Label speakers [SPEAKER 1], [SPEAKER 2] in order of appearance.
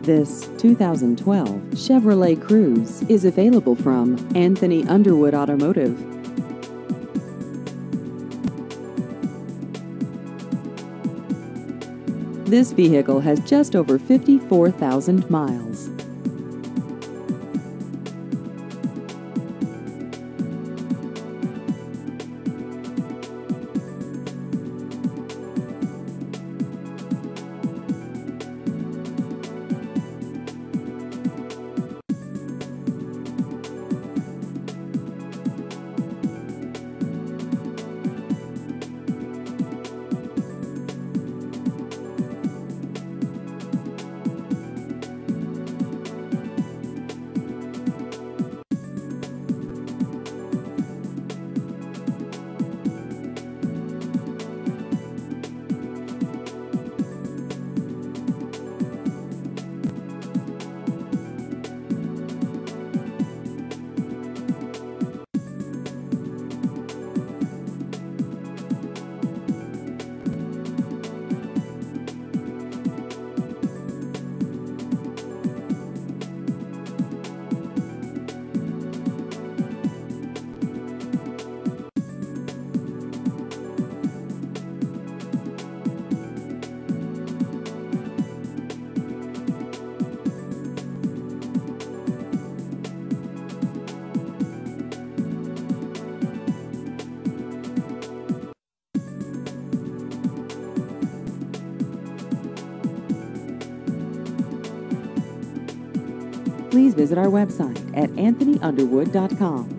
[SPEAKER 1] This 2012 Chevrolet Cruze is available from Anthony Underwood Automotive. This vehicle has just over 54,000 miles. Please visit our website at anthonyunderwood.com.